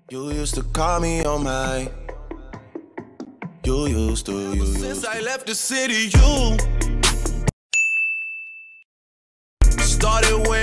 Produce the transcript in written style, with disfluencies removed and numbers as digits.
You used to call me on my. You used to. Since I left the city, you started wearing